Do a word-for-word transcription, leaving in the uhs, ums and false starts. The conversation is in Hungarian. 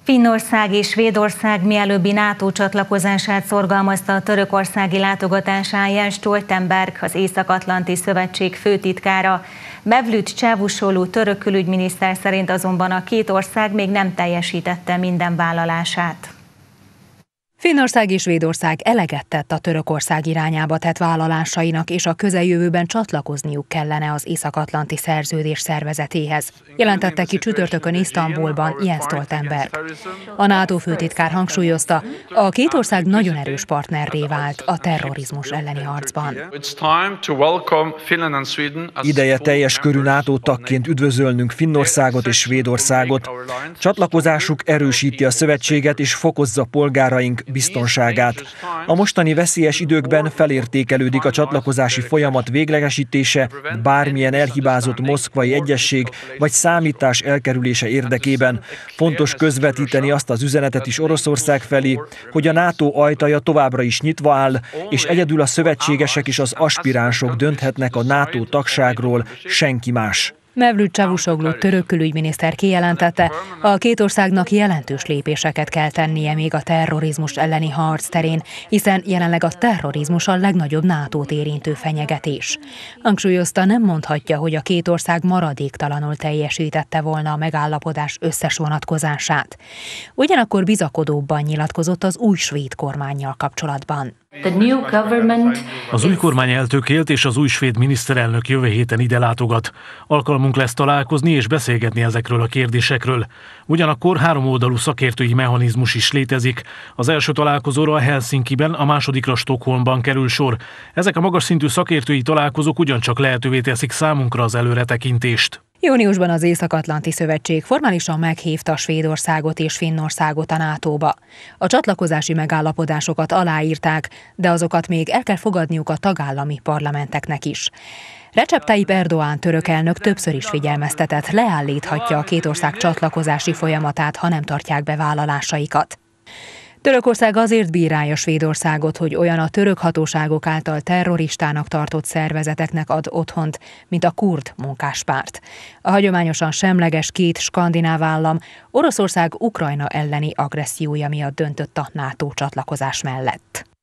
Finnország és Svédország mielőbbi NATO csatlakozását szorgalmazta a törökországi látogatásán Jens Stoltenberg, az Észak-Atlanti Szövetség főtitkára. Mevlüt Çavuşoğlu török külügyminiszter szerint azonban a két ország még nem teljesítette minden vállalását. Finnország és Svédország eleget tett a Törökország irányába tett vállalásainak, és a közeljövőben csatlakozniuk kellene az Észak-Atlanti Szerződés szervezetéhez, jelentette ki csütörtökön Isztambulban Jens Stoltenberg. A NATO főtitkár hangsúlyozta, a két ország nagyon erős partnerré vált a terrorizmus elleni harcban. Ideje teljes körű NATO tagként üdvözölnünk Finnországot és Svédországot. Csatlakozásuk erősíti a szövetséget és fokozza polgáraink biztonságát. A mostani veszélyes időkben felértékelődik a csatlakozási folyamat véglegesítése, bármilyen elhibázott moszkvai egyezség vagy számítás elkerülése érdekében. Fontos közvetíteni azt az üzenetet is Oroszország felé, hogy a NATO ajtaja továbbra is nyitva áll, és egyedül a szövetségesek és az aspiránsok dönthetnek a NATO tagságról, senki más. Mevlüt Çavuşoğlu török külügyminiszter kijelentette, a két országnak jelentős lépéseket kell tennie még a terrorizmus elleni harc terén, hiszen jelenleg a terrorizmus a legnagyobb nátót érintő fenyegetés. Hangsúlyozta, nem mondhatja, hogy a két ország maradéktalanul teljesítette volna a megállapodás összes vonatkozását. Ugyanakkor bizakodóbban nyilatkozott az új svéd kormánnyal kapcsolatban. Az új kormány eltökélt, és az új svéd miniszterelnök jövő héten ide látogat. Alkalmunk lesz találkozni és beszélgetni ezekről a kérdésekről. Ugyanakkor háromoldalú szakértői mechanizmus is létezik. Az első találkozóra a Helsinkiben, a másodikra Stockholmban kerül sor. Ezek a magas szintű szakértői találkozók ugyancsak lehetővé teszik számunkra az előretekintést. Júniusban az Észak-Atlanti Szövetség formálisan meghívta Svédországot és Finnországot a nátóba. A csatlakozási megállapodásokat aláírták, de azokat még el kell fogadniuk a tagállami parlamenteknek is. Recep Tayyip Erdoğan török elnök többször is figyelmeztetett, leállíthatja a két ország csatlakozási folyamatát, ha nem tartják be vállalásaikat. Törökország azért bírálja Svédországot, hogy olyan a török hatóságok által terroristának tartott szervezeteknek ad otthont, mint a kurd munkáspárt. A hagyományosan semleges két skandináv állam Oroszország Ukrajna elleni agressziója miatt döntött a NATO csatlakozás mellett.